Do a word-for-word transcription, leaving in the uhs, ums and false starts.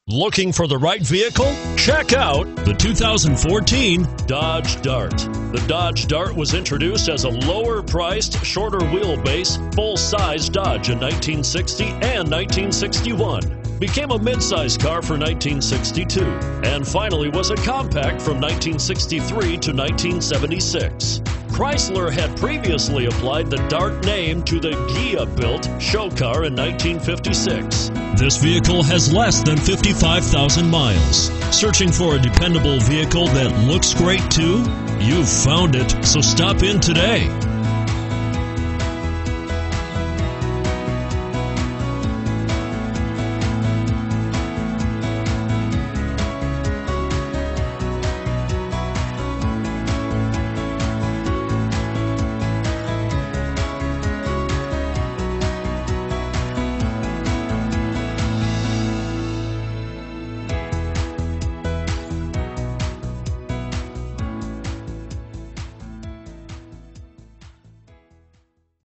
Looking for the right vehicle? Check out the two thousand fourteen Dodge Dart. The Dodge Dart was introduced as a lower-priced, shorter wheelbase, full-size Dodge in nineteen sixty and nineteen sixty-one. Became a midsize car for nineteen sixty-two, and finally was a compact from nineteen sixty-three to nineteen seventy-six. Chrysler had previously applied the Dart name to the Ghia-built show car in nineteen fifty-six. This vehicle has less than fifty-five thousand miles. Searching for a dependable vehicle that looks great too? You've found it, so stop in today.